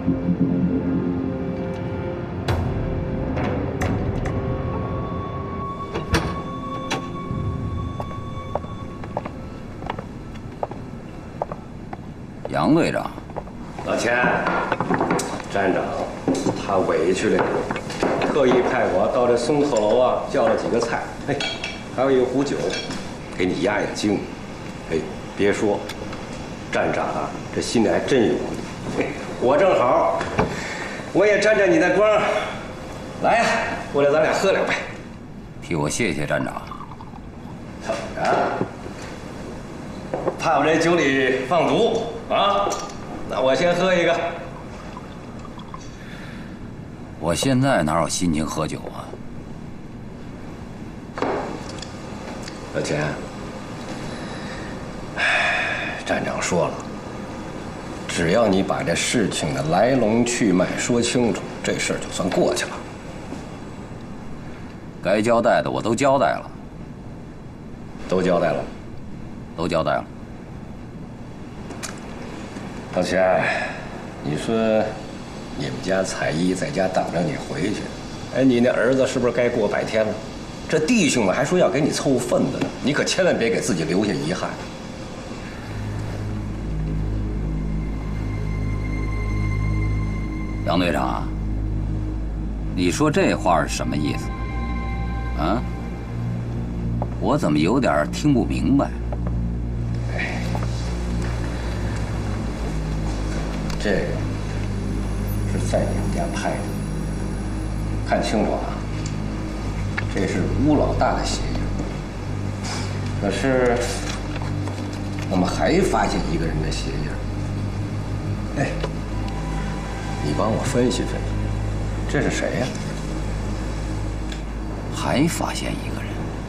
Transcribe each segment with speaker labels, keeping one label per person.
Speaker 1: 杨队长，
Speaker 2: 老钱，站长他委屈了你，特意派我到这松鹤楼啊叫了几个菜，哎，还有一个壶酒，给你压压惊。哎，别说，站长啊，这心里还真有你。我正好，我也沾沾你的光。来呀，过来咱俩喝两杯。
Speaker 1: 替我谢谢站长。
Speaker 2: 怎么着？怕我这酒里放毒啊？那我先喝一个。
Speaker 1: 我现在哪有心情喝酒啊？
Speaker 2: 老钱，站长说了，只要你把这事情的来龙去脉说清楚，这事儿就算过去了。
Speaker 1: 该交代的我都交代了。
Speaker 2: 都交代了。
Speaker 1: 都交代了。
Speaker 2: 老钱，你说你们家彩衣在家等着你回去，哎，你那儿子是不是该过100天了？这弟兄们还说要给你凑份子呢，你可千万别给自己留下遗憾。
Speaker 1: 杨队长，你说这话是什么意思？啊？我怎么有点听不明白？
Speaker 2: 这个是在你们家拍的，看清楚啊，这是吴老大的鞋印。可是我们还发现一个人的鞋印。哎，你帮我分析分析，这是谁呀？
Speaker 1: 还发现一个人。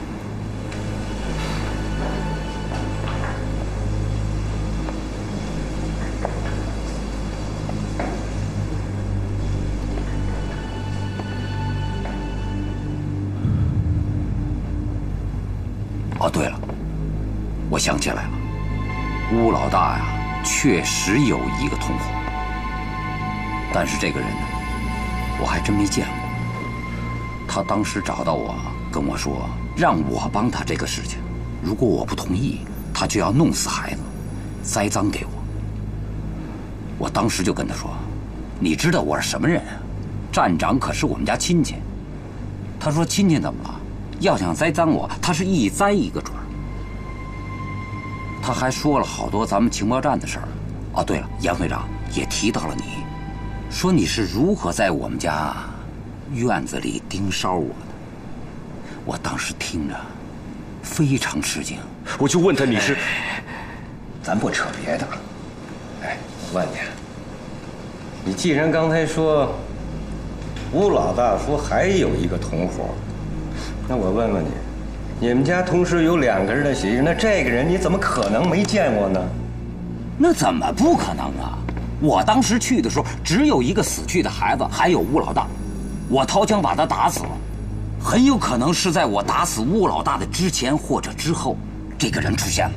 Speaker 1: 哦，对了，我想起来了，吴老大呀，确实有一个同伙，但是这个人呢，我还真没见过。他当时找到我，跟我说让我帮他这个事情，如果我不同意，他就要弄死孩子，栽赃给我。我当时就跟他说：“你知道我是什么人啊？站长可是我们家亲戚。”他说：“亲戚怎么了？要想栽赃我，他是一栽一个准儿。”他还说了好多咱们情报站的事儿。哦，对了，杨会长也提到了你，说你是如何在我们家院子里盯梢我的。我当时听着非常吃惊，
Speaker 3: 我就问他你是……
Speaker 2: 咱不扯别的。哎，我问你，你既然刚才说吴老大说还有一个同伙，那我问问你，你们家同时有2个人的血印，那这个人你怎么可能没见过呢？
Speaker 1: 那怎么不可能啊？我当时去的时候，只有一个死去的孩子，还有吴老大。我掏枪把他打死了，很有可能是在我打死吴老大的之前或者之后，这个人出现了。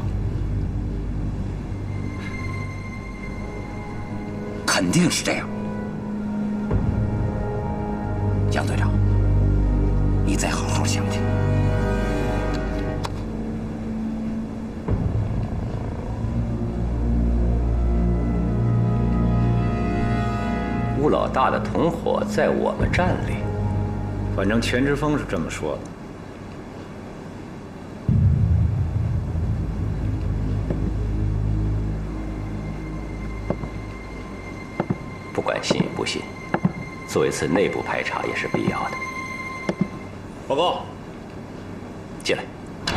Speaker 1: 肯定是这样。杨队长，你再好好想想。
Speaker 4: 吴老大的同伙在我们站里，
Speaker 5: 反正钱之锋是这么说的。
Speaker 4: 不管信与不信，做一次内部排查也是必要的。
Speaker 3: 报告，
Speaker 4: 进来。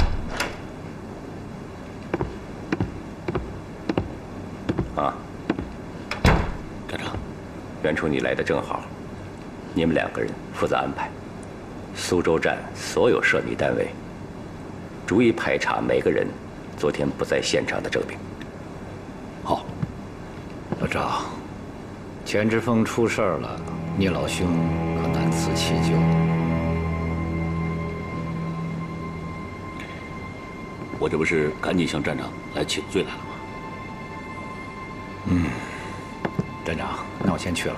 Speaker 4: 啊，
Speaker 3: 站长，
Speaker 4: 袁初，你来的正好，你们2个人负责安排苏州站所有涉密单位，逐一排查每个人昨天不在现场的证明。
Speaker 3: 好。
Speaker 5: 老赵，钱之锋出事儿了，你老兄可难辞其咎。
Speaker 3: 我这不是赶紧向站长来请罪来了吗？
Speaker 5: 站长，那我先去了。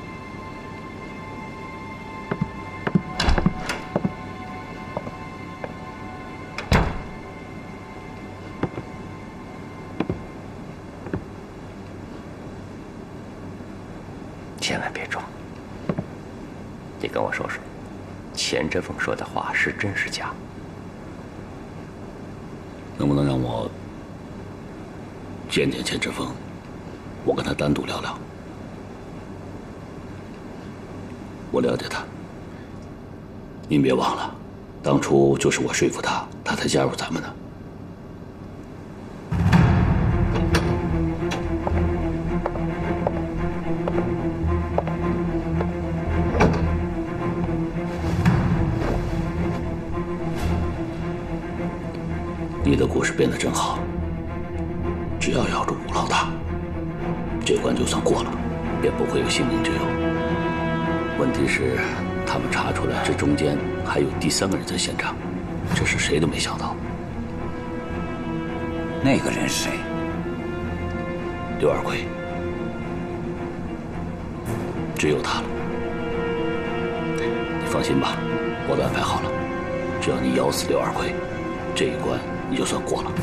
Speaker 4: 千万别装！你跟我说说，钱志峰说的话是真是假？
Speaker 3: 能不能让我见见钱志峰？我跟他单独聊聊。我了解他，您别忘了，当初就是我说服他，他才加入咱们的。你的故事编得真好，只要咬住吴老大，这关就算过了，便不会有性命之忧。问题是，他们查出来这中间还有第三个人在现场，这是谁都没想到。
Speaker 1: 那个人是谁？
Speaker 3: 刘二奎，只有他了。你放心吧，我都安排好了，只要你咬死刘二奎，这一关你就算过了。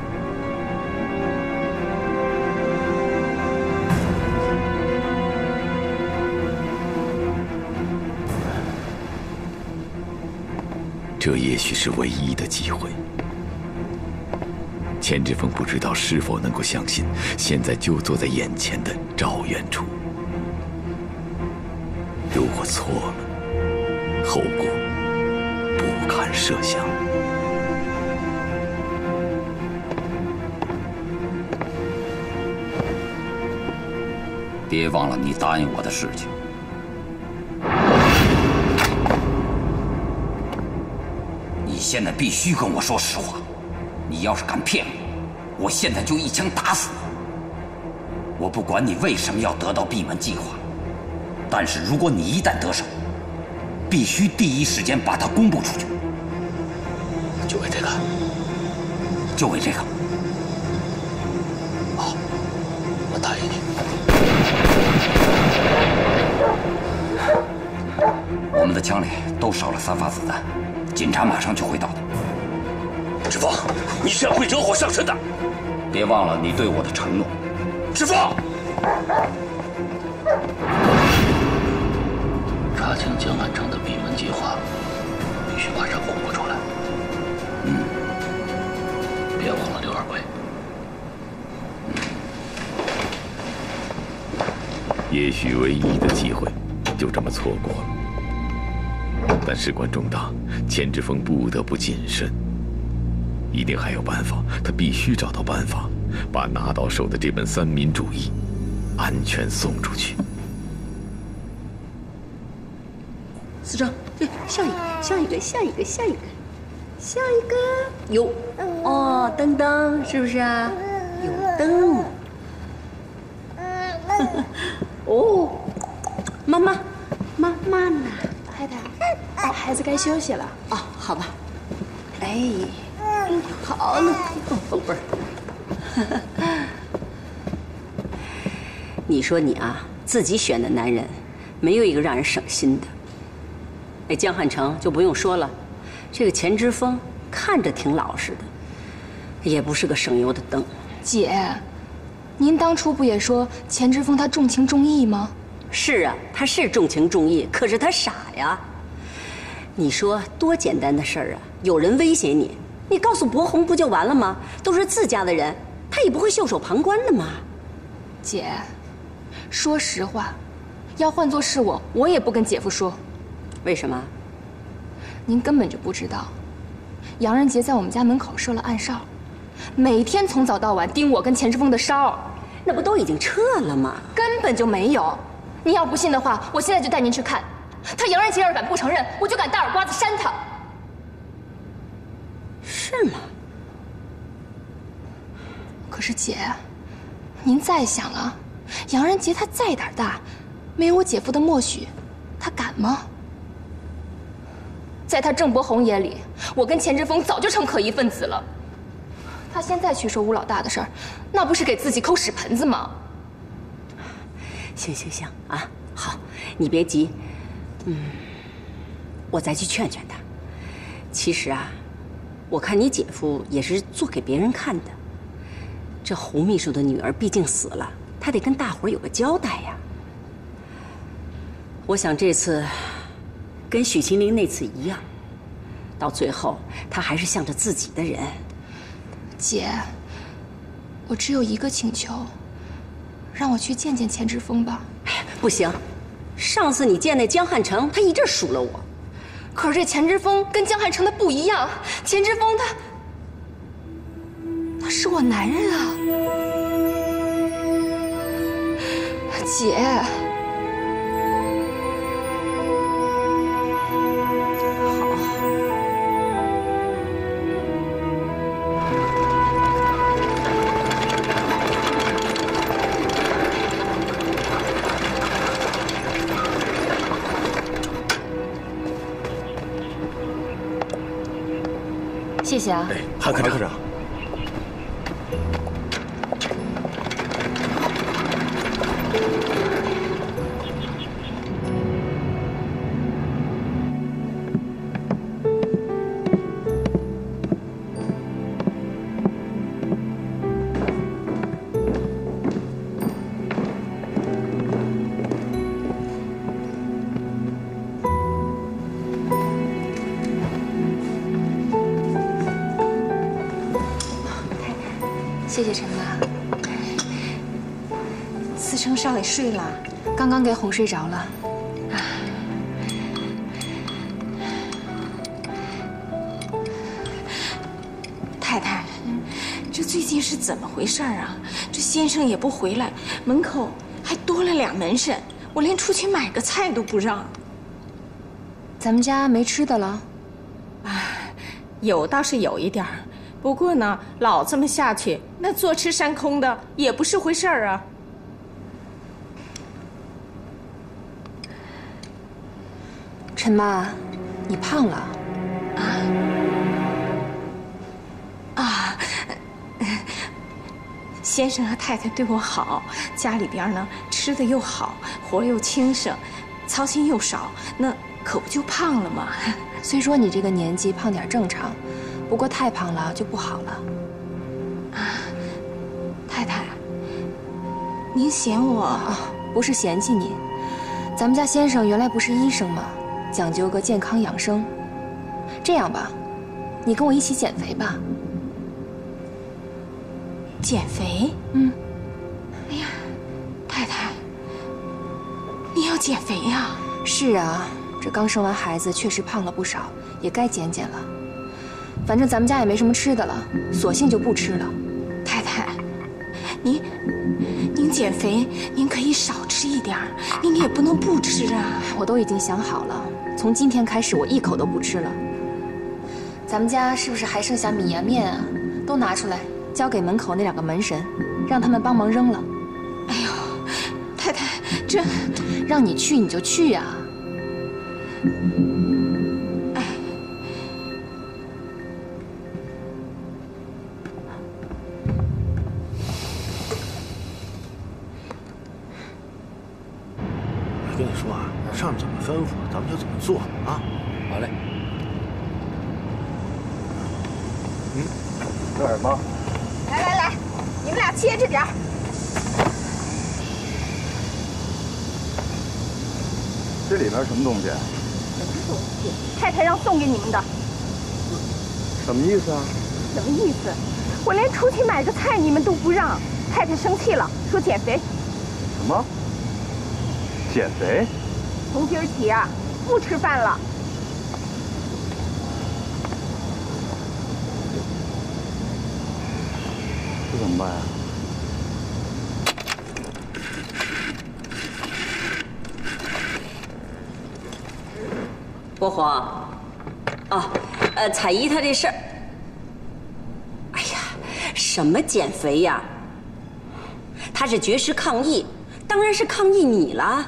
Speaker 6: 这也许是唯一的机会。钱志峰不知道是否能够相信，现在就坐在眼前的赵元楚。如果错了，后果不堪设想。
Speaker 1: 别忘了你答应我的事情。你现在必须跟我说实话。你要是敢骗我，我现在就一枪打死你。我不管你为什么要得到闭门计划，但是如果你一旦得手，必须第一时间把它公布出去。
Speaker 3: 就为这个？
Speaker 1: 就为这个。
Speaker 3: 好，我答应你。
Speaker 1: 我们的枪里都少了3发子弹，警察马上就会到的。
Speaker 3: 志峰，你这样会惹火上身的。
Speaker 1: 别忘了你对我的承诺。
Speaker 3: 志峰，查清江岸城的闭门计划，必须马上公布出来。别忘了刘二奎。
Speaker 6: 也许唯一的机会就这么错过了，但事关重大，钱志峰不得不谨慎。一定还有办法，他必须找到办法，把拿到手的这本三民主义安全送出去。
Speaker 7: 司长，对，下一个，有，哦，灯灯是不是啊？有灯。哦，妈妈呢？
Speaker 8: 太太，孩子该休息了。
Speaker 7: 哦，好吧。哎。好了，宝贝儿。你说你啊，自己选的男人，没有一个让人省心的。那江汉成就不用说了，这个钱之锋看着挺老实的，也不是个省油的灯。
Speaker 8: 姐，您当初不也说钱之锋他重情重义吗？
Speaker 7: 是啊，他是重情重义，可是他傻呀。你说多简单的事儿啊，有人威胁你。你告诉博红不就完了吗？都是自家的人，他也不会袖手旁观的嘛。
Speaker 8: 姐，说实话，要换作是我也不跟姐夫说。
Speaker 7: 为什么？
Speaker 8: 您根本就不知道，杨仁杰在我们家门口设了暗哨，每天从早到晚盯我跟钱之锋的梢。
Speaker 7: 那不都已经撤了吗？
Speaker 8: 根本就没有。您要不信的话，我现在就带您去看。他杨仁杰要是敢不承认，我就敢大耳刮子扇他。
Speaker 7: 是吗？
Speaker 8: 可是姐，您再想啊，杨仁杰他再胆大，没有我姐夫的默许，他敢吗？在他郑伯宏眼里，我跟钱之锋早就成可疑分子了。他现在去说吴老大的事儿，那不是给自己抠屎盆子吗？
Speaker 7: 行啊，好，你别急，我再去劝劝他。其实啊，我看你姐夫也是做给别人看的。这胡秘书的女儿毕竟死了，他得跟大伙儿有个交代呀。我想这次跟许秦陵那次一样，到最后他还是向着自己的人。
Speaker 8: 姐，我只有一个请求，让我去见见钱之锋吧。
Speaker 7: 不行，上次你见那江汉成，他一直数落我。
Speaker 8: 可是这钱之锋跟江汉成的不一样，钱之锋他是我男人啊，姐。谢谢啊！
Speaker 9: 汉科长。
Speaker 8: 谢谢陈妈。
Speaker 10: 思成少爷睡了，
Speaker 8: 刚刚给哄睡着了。
Speaker 10: 太太，这最近是怎么回事啊？这先生也不回来，门口还多了俩门神，我连出去买个菜都不让。
Speaker 8: 咱们家没吃的了？
Speaker 10: 有倒是有一点儿。不过呢，老这么下去，那坐吃山空的也不是回事儿啊。
Speaker 8: 陈妈，你胖了。
Speaker 10: 先生和太太对我好，家里边呢吃的又好，活又轻省，操心又少，那可不就胖了吗？
Speaker 8: 虽说你这个年纪胖点正常。不过太胖了就不好了。
Speaker 10: 太太，您嫌我？
Speaker 8: 不是嫌弃你，咱们家先生原来不是医生吗？讲究个健康养生。这样吧，你跟我一起减肥吧。
Speaker 10: 减肥？哎呀，太太，你要减肥呀？
Speaker 8: 是啊，这刚生完孩子确实胖了不少，也该减减了。反正咱们家也没什么吃的了，索性就不吃了。
Speaker 10: 太太，您减肥，您可以少吃一点儿，您也不能不吃啊。
Speaker 8: 我都已经想好了，从今天开始我一口都不吃了。咱们家是不是还剩下米啊面啊？都拿出来，交给门口那两个门神，让他们帮忙扔了。
Speaker 10: 哎呦，太太，这
Speaker 8: 让你去你就去啊。
Speaker 9: 跟你说啊，上面怎么吩咐，咱们就怎么做啊！
Speaker 3: 好嘞。
Speaker 9: 这儿吗？
Speaker 10: 来，你们俩接着点儿。
Speaker 11: 这里边什么东西？
Speaker 10: 太太让送给你们的。
Speaker 11: 什么意思啊？
Speaker 10: 什么意思？我连出去买个菜你们都不让，太太生气了，说减肥。
Speaker 11: 什么？减肥？
Speaker 10: 从今儿起啊，不吃饭了。
Speaker 11: 这怎么办呀？
Speaker 7: 伯皇，彩姨她这事儿，哎呀，什么减肥呀？她是绝食抗议，当然是抗议你了。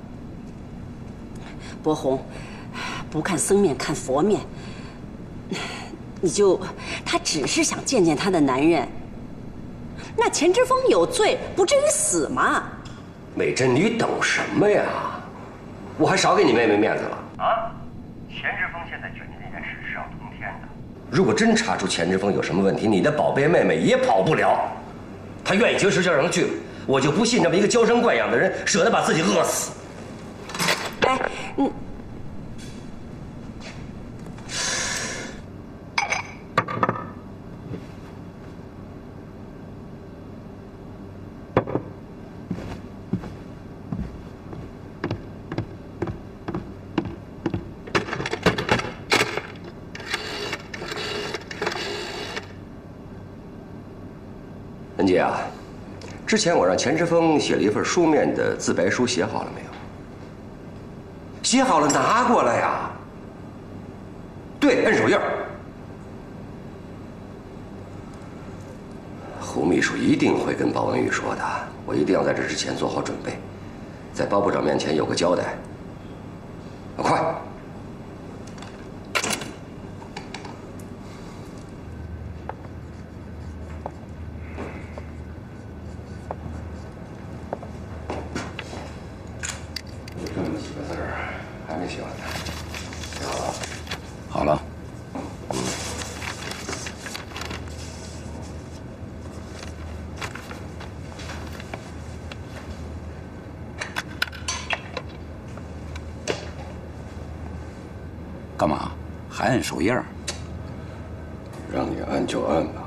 Speaker 7: 伯宏，不看僧面看佛面，她只是想见见她的男人。那钱之锋有罪，不至于死嘛。
Speaker 2: 美珍，你等什么呀？我还少给你妹妹面子了
Speaker 12: 啊！钱志峰现在卷进那件事是要通天的。
Speaker 2: 如果真查出钱志峰有什么问题，你的宝贝妹妹也跑不了。她愿意绝食就让她去，我就不信这么一个娇生惯养的人舍得把自己饿死。
Speaker 7: 哎，你。
Speaker 2: 文姐啊，之前我让钱志峰写了一份书面的自白书，写好了没有？写好了，拿过来呀。对，摁手印儿。胡秘书一定会跟包文玉说的，我一定要在这之前做好准备，在包部长面前有个交代。快！
Speaker 1: 好了，干嘛？还按手印儿？
Speaker 2: 让你按就按吧。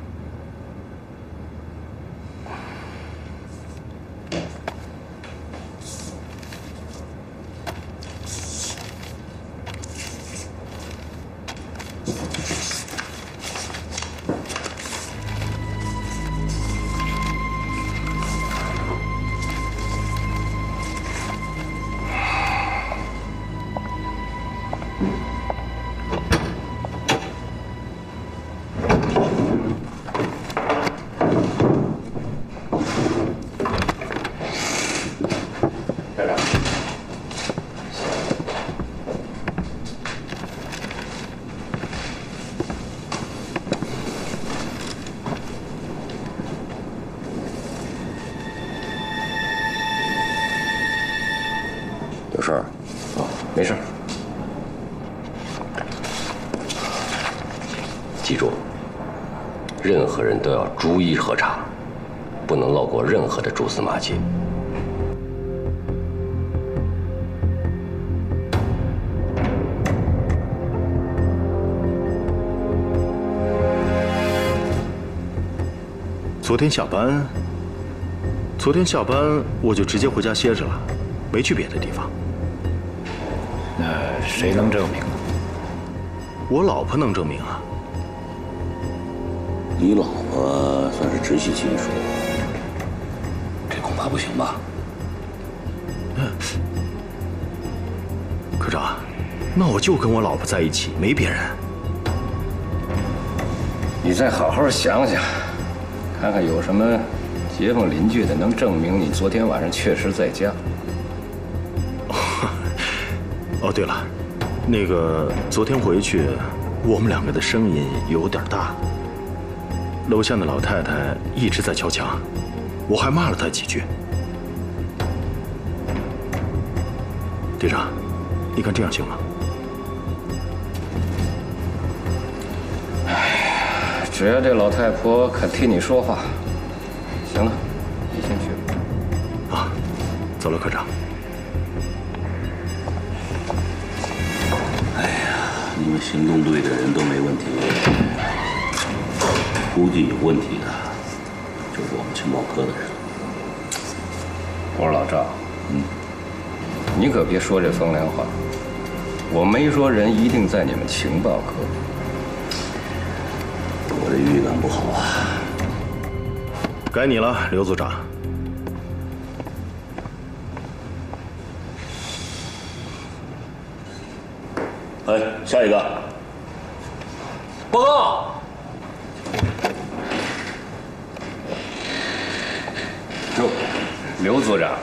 Speaker 2: 有事儿？哦，没事儿。记住，任何人都要逐一核查，不能漏过任何的蛛丝马迹。
Speaker 9: 昨天下班我就直接回家歇着了，没去别的地方。
Speaker 5: 那谁能证明呢？
Speaker 9: 我老婆能证明啊。
Speaker 3: 你老婆算是直系亲属，这恐怕不行吧？
Speaker 9: 科长，那我就跟我老婆在一起，没别人。
Speaker 2: 你再好好想想，看看有什么街坊邻居的能证明你昨天晚上确实在家。
Speaker 9: 哦，对了，那个昨天回去，我们两个的声音有点大。楼下的老太太一直在敲墙，我还骂了她几句。队长，你看这样行吗？
Speaker 2: 哎呀，只要这老太婆肯替你说话，行了，你先去吧。
Speaker 9: 啊，走了，科长。
Speaker 3: 哎呀，你们行动队的人都没问题。估计有问题的，就是我们情报科的人。
Speaker 2: 我说老赵，你可别说这风凉话。我没说人一定在你们情报科。
Speaker 3: 我这预感不好啊。
Speaker 9: 该你了，刘组长。
Speaker 3: 哎，下一个。报告。
Speaker 2: 哟，刘组长。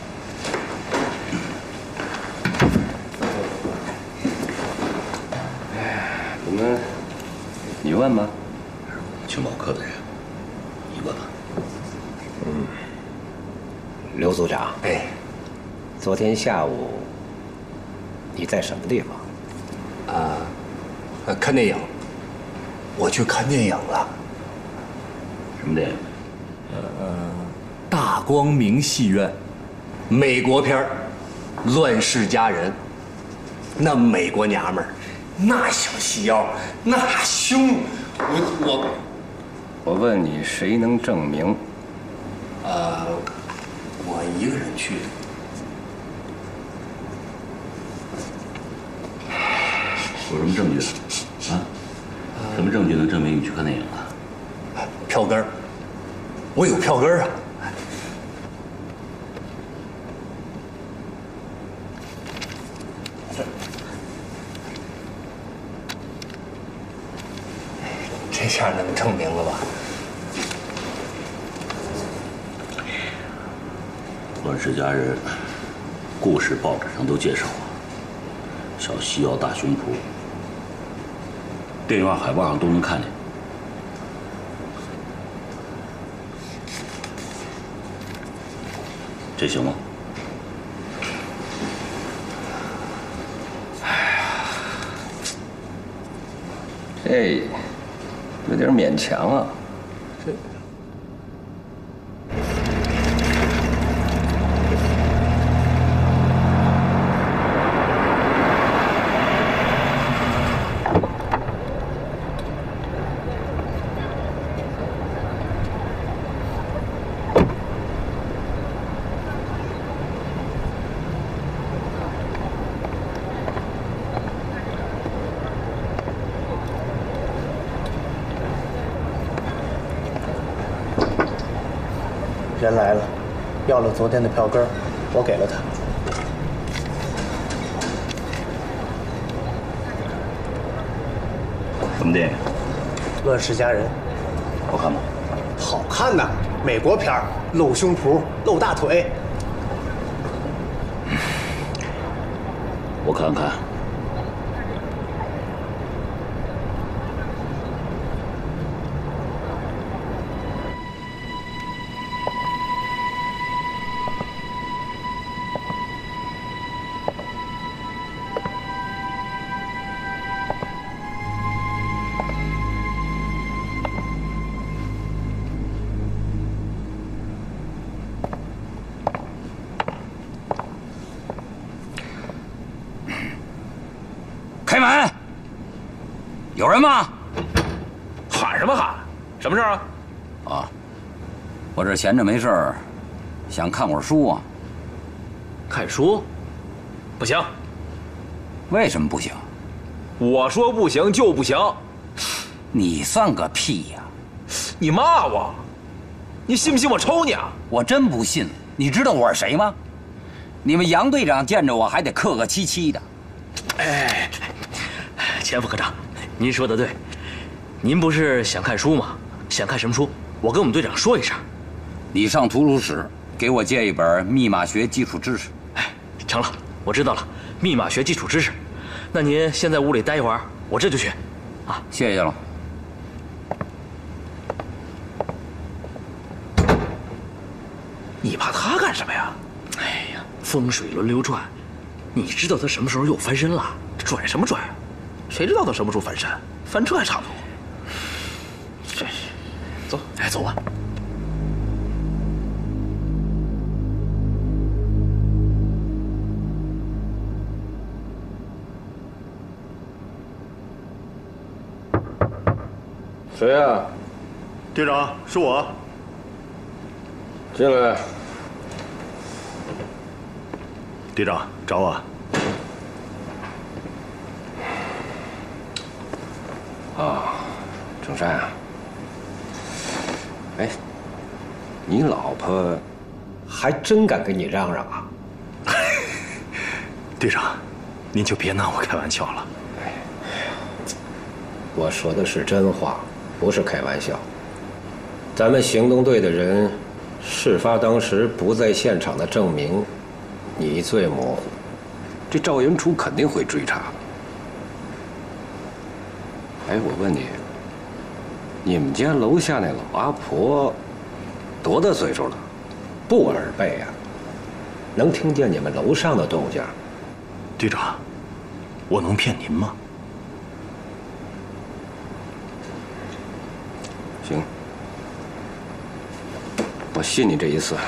Speaker 2: 你们，你问吧。
Speaker 3: 情报科的人，你问吧。
Speaker 2: 刘组长，哎，昨天下午你在什么地方？
Speaker 13: 看电影。我去看电影了。
Speaker 3: 什么电影？
Speaker 13: 大光明戏院，美国片儿《乱世佳人》。那美国娘们儿，那小细腰，那胸，
Speaker 2: 我问你，谁能证明？
Speaker 13: 我一个人去的。
Speaker 3: 有什么证据？啊？什么证据能证明你去看电影了？
Speaker 13: 票根儿，我有票根儿啊。这下能证明了吧？
Speaker 3: 《乱世佳人》故事报纸上都介绍了，小细腰大胸脯，电影院海报上都能看见。这行吗？
Speaker 2: 这有点勉强啊。
Speaker 14: 人来了，要了昨天的票根儿，我给了他。
Speaker 3: 什么电影？
Speaker 14: 《乱世佳人》。
Speaker 3: 好看吗？
Speaker 14: 好看呐，美国片儿，露胸脯，露大腿。
Speaker 3: 我看看。
Speaker 1: 开门！有人吗？
Speaker 6: 喊什么喊？什么事啊？
Speaker 1: 啊，我这闲着没事儿，想看会儿书啊。
Speaker 6: 看书？不行。
Speaker 1: 为什么不行？
Speaker 6: 我说不行就不行。
Speaker 1: 你算个屁呀！
Speaker 6: 你骂我？你信不信我抽你啊？
Speaker 1: 我真不信。你知道我是谁吗？你们杨队长见着我还得客客气气的。
Speaker 15: 哎，钱副科长，您说的对，您不是想看书吗？想看什么书？我跟我们队长说一声。
Speaker 1: 你上图书室给我借一本《密码学基础知识》。
Speaker 15: 哎，成了，我知道了，密码学基础知识。那您先在屋里待一会儿，我这就去。啊，
Speaker 1: 谢谢了。
Speaker 6: 你怕他干什么呀？
Speaker 15: 哎呀，风水轮流转。你知道他什么时候又翻身了？
Speaker 6: 转什么转？谁知道他什么时候翻身？翻车还差不多。这是，走，
Speaker 15: 哎，走吧。
Speaker 2: 谁呀？
Speaker 9: 队长，是我。
Speaker 2: 进来。
Speaker 9: 队长，找我。
Speaker 2: 啊，郑山啊。哎，你老婆还真敢跟你嚷嚷啊？
Speaker 9: 队长，您就别拿我开玩笑了。
Speaker 2: 我说的是真话，不是开玩笑。咱们行动队的人，事发当时不在现场的证明，你最模糊。这赵云初肯定会追查。哎，我问你，你们家楼下那老阿婆多大岁数了？不耳背呀？ 能听见你们楼上的动静。
Speaker 9: 队长，我能骗您吗？
Speaker 2: 行，我信你这一次。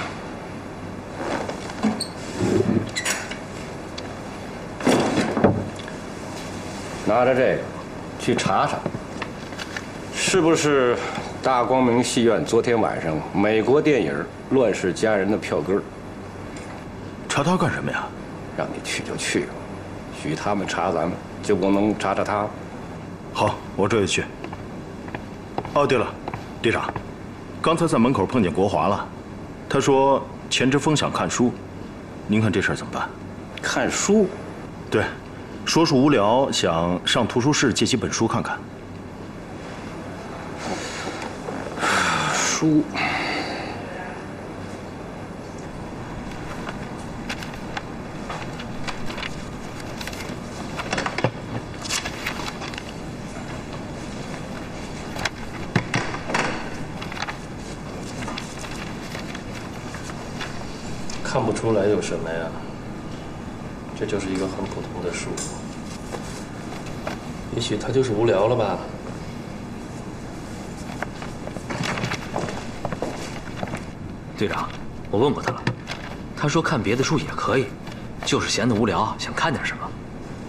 Speaker 2: 拿着这个去查查，是不是大光明戏院昨天晚上美国电影《乱世佳人》的票根？
Speaker 9: 查他干什么呀？
Speaker 2: 让你去就去，许他们查咱们，就不能查查他？
Speaker 9: 好，我这就去。哦，对了，队长，刚才在门口碰见国华了，他说钱之锋想看书，您看这事儿怎么办？
Speaker 2: 看书？
Speaker 9: 对。说是无聊，想上图书室借几本书看看。
Speaker 2: 书，
Speaker 16: 看不出来有什么呀。这就是一个很普通的书，也许他就是无聊了吧。
Speaker 15: 队长，我问过他了，他说看别的书也可以，就是闲得无聊，想看点什么。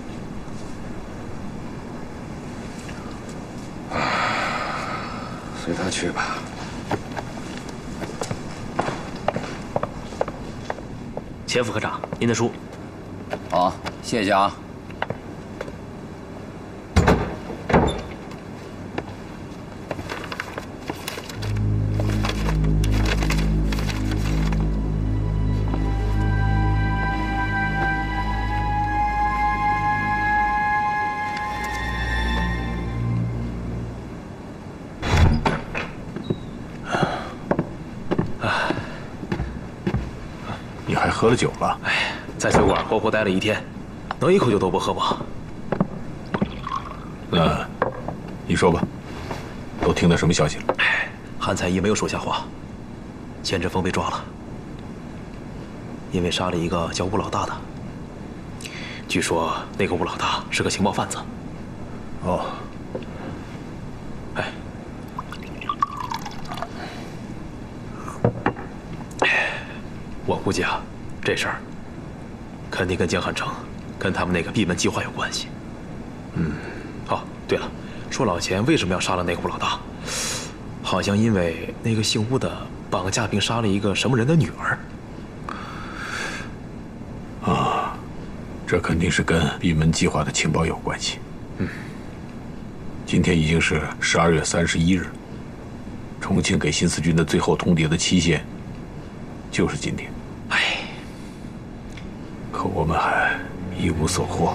Speaker 2: 随他去吧。
Speaker 15: 钱副科长，您的书。
Speaker 1: 好，谢谢啊。
Speaker 9: 你还喝了酒了？
Speaker 17: 哎，在酒馆活活待了一天，能一口酒都不喝吗？
Speaker 6: 那，你说吧，都听到什么消息了？
Speaker 17: 韩才义没有说瞎话，钱之锋被抓了，因为杀了一个叫吴老大的。据说那个吴老大是个情报贩子。
Speaker 9: 哦。
Speaker 17: 我估计啊，这事儿肯定跟江汉成、跟他们那个闭门计划有关系。哦，对了，说老钱为什么要杀了那个吴老大？好像因为那个姓吴的绑架并杀了一个什么人的女儿。
Speaker 6: 啊，这肯定是跟闭门计划的情报有关系。今天已经是12月31日，重庆给新四军的最后通牒的期限就是今天。可我们还一无所获。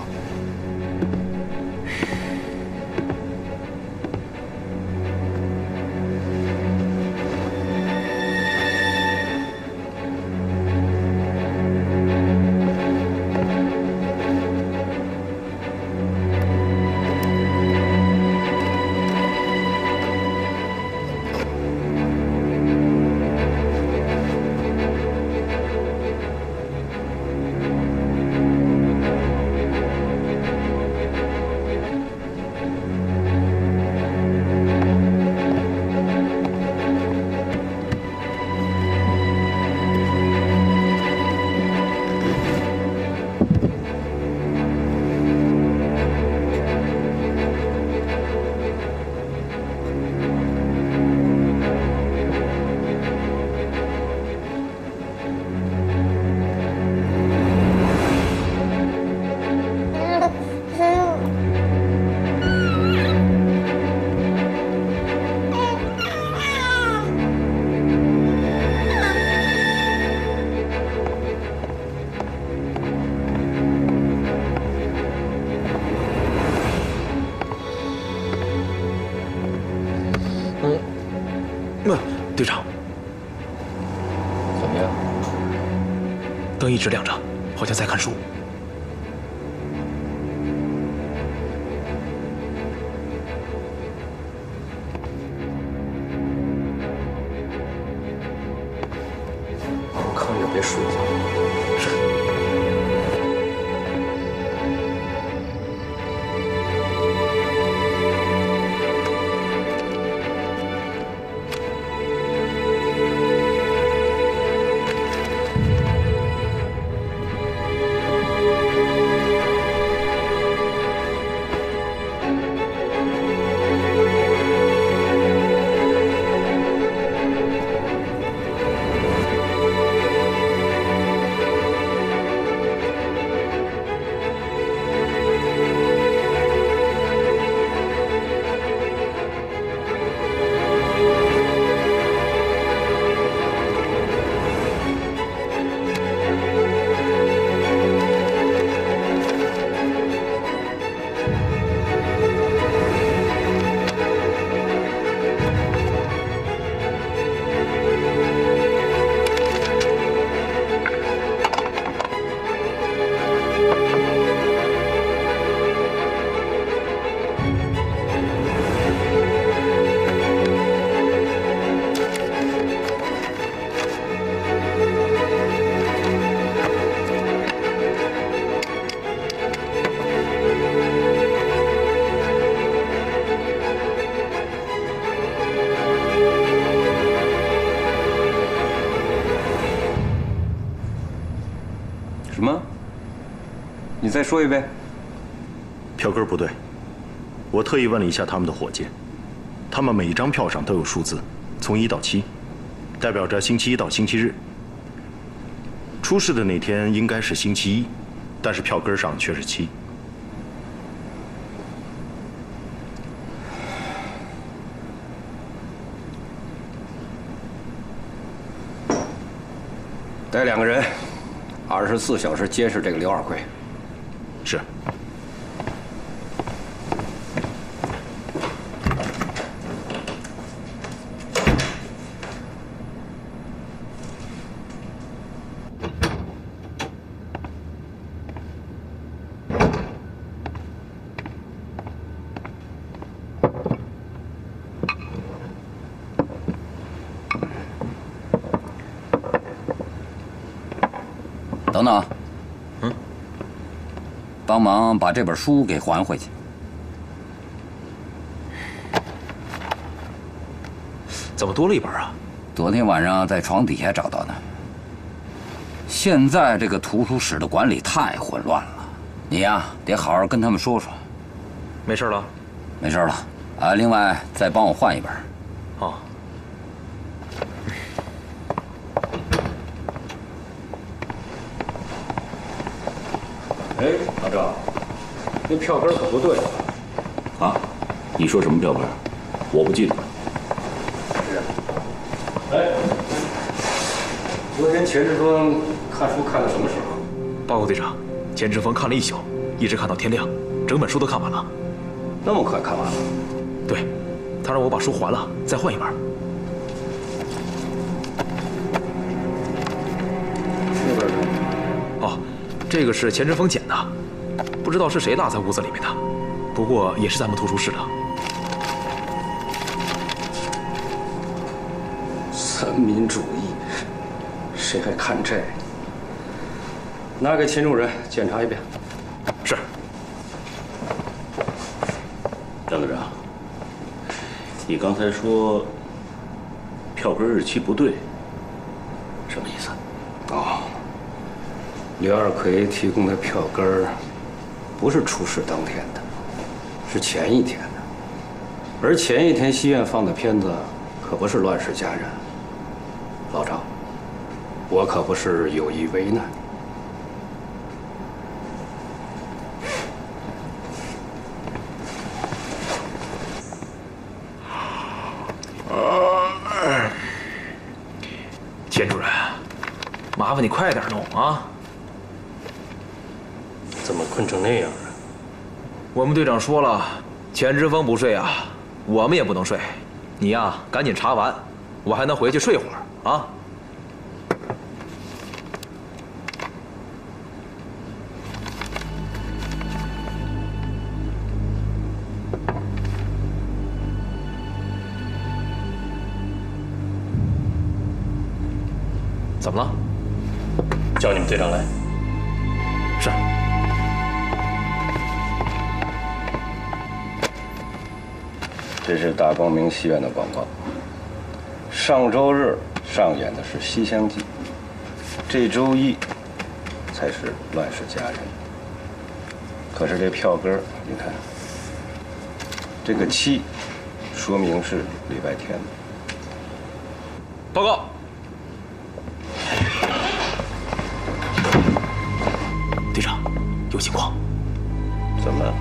Speaker 17: 队长，
Speaker 2: 怎么样？
Speaker 17: 灯一直亮着，好像在看书。
Speaker 16: 靠，也别睡觉。是。
Speaker 2: 什么？你再说一遍。
Speaker 9: 票根不对，我特意问了一下他们的伙计，他们每一张票上都有数字，从1到7，代表着星期1到星期日。出事的那天应该是星期1，但是票根上却是7。
Speaker 2: 带2个人，24小时监视这个刘二奎。
Speaker 9: 是。
Speaker 1: 等等，帮忙把这本书给还回去。
Speaker 17: 怎么多了一本啊？
Speaker 1: 昨天晚上在床底下找到的。现在这个图书室的管理太混乱了，你呀得好好跟他们说说。
Speaker 17: 没事了？
Speaker 1: 没事了。啊，另外再帮我换一本。
Speaker 17: 哦。
Speaker 2: 哎，老赵，那票根可不对
Speaker 3: 啊！你说什么票根？我不记得。
Speaker 2: 是啊。哎，昨天钱志峰看书看到什么时候？
Speaker 17: 报告队长，钱志峰看了1宿，一直看到天亮，整本书都看完了。
Speaker 2: 那么快看完了？
Speaker 17: 对，他让我把书还了，再换一本。
Speaker 2: 那本呢？
Speaker 17: 哦。这个是钱志峰捡的，不知道是谁落在屋子里面的，不过也是咱们图书室的。
Speaker 2: 三民主义，谁还看这个？拿给秦主任检查一遍。
Speaker 17: 是。
Speaker 3: 张队长，你刚才说票根日期不对，什么意思？
Speaker 2: 哦。刘二奎提供的票根儿，不是出事当天的，是前一天的。而前一天戏院放的片子，可不是《乱世佳人》。老赵，我可不是有意为难
Speaker 17: 你。钱主任，麻烦你快点弄啊！
Speaker 16: 怎么困成那样啊？
Speaker 17: 我们队长说了，钱志峰不睡啊，我们也不能睡。你呀，赶紧查完，我还能回去睡会儿啊。怎么了？
Speaker 16: 叫你们队长来。
Speaker 17: 是。
Speaker 2: 这是大光明戏院的广告。上周日上演的是《西厢记》，这周一才是《乱世佳人》。可是这票根，你看，这个7，说明是礼拜天。
Speaker 17: 报告。队长，有情况。
Speaker 2: 怎么了？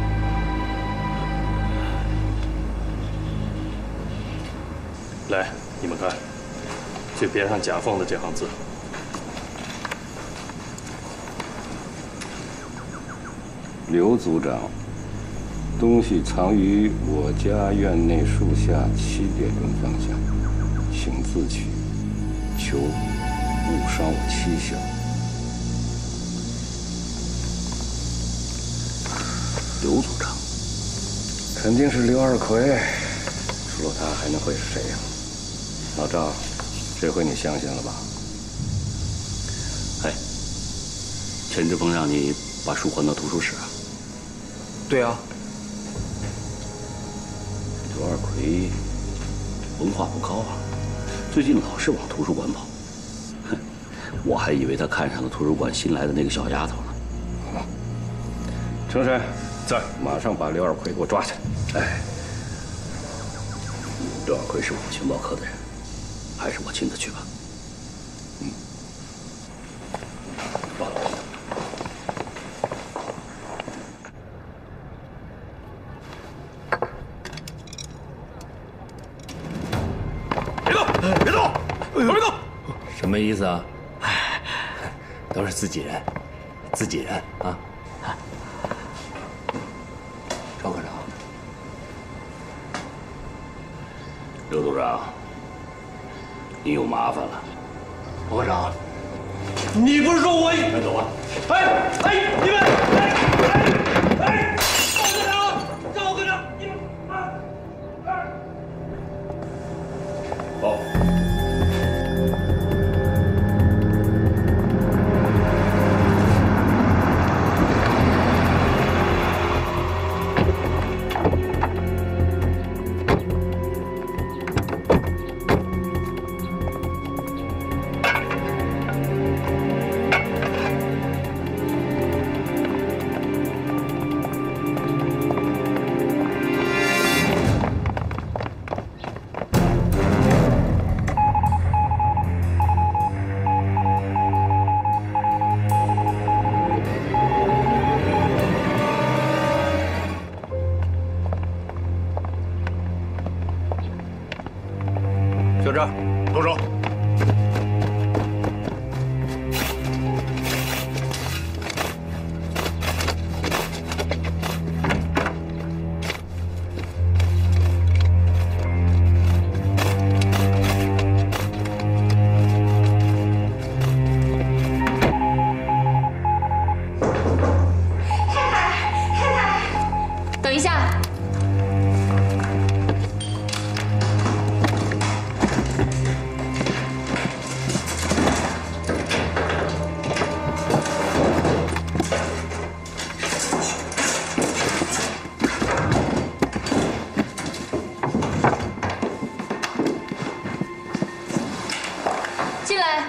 Speaker 16: 来，你们看，最边上夹缝的这行字。
Speaker 2: 刘组长，东西藏于我家院内树下7点钟方向，请自取，求勿伤我妻小。
Speaker 3: 刘组长，
Speaker 2: 肯定是刘二奎，除了他还能会是谁呀？老赵，这回你相信了吧？
Speaker 3: 哎，钱志峰让你把书还到图书室啊？
Speaker 17: 对啊。
Speaker 3: 刘二奎文化不高啊，最近老是往图书馆跑。 我还以为他看上了图书馆新来的那个小丫头呢。
Speaker 2: 程山，在，马上把刘二奎给我抓起来。
Speaker 3: 哎，刘二奎是我们情报科的人，还是我亲自去吧。报告。
Speaker 17: 别动！别动！别动！
Speaker 13: 什么意思啊？都是自己人，自己人啊！赵科长，
Speaker 3: 刘组长，你有麻烦了。
Speaker 13: 赵科长，你不是说我……快走吧！你们，赵科长，你们，
Speaker 3: 报。
Speaker 17: 就这，动手！
Speaker 8: 等一下。进来。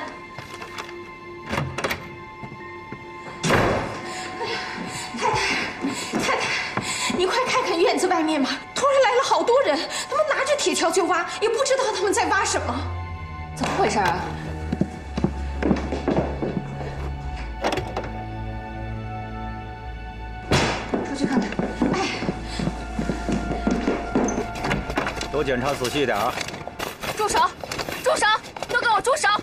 Speaker 10: 太太，你快看看院子外面吧，突然来了好多人，他们拿着铁锹就挖，也不知道他们在挖什么。
Speaker 8: 怎么回事啊？出去看看。
Speaker 5: 都检查仔细点啊！
Speaker 8: 住手！住手！都给我住手！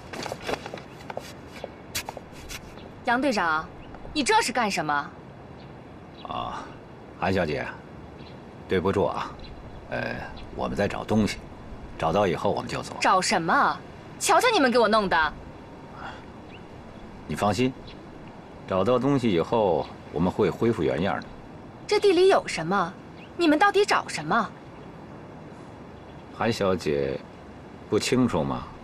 Speaker 8: 杨队长，你这是干什么？
Speaker 5: 啊，韩小姐，对不住啊，我们在找东西，找到以后我们就走。
Speaker 8: 找什么？瞧瞧你们给我弄的！
Speaker 5: 你放心，找到东西以后我们会恢复原样的。
Speaker 8: 这地里有什么？你们到底找什么？
Speaker 5: 韩小姐，不清楚吗？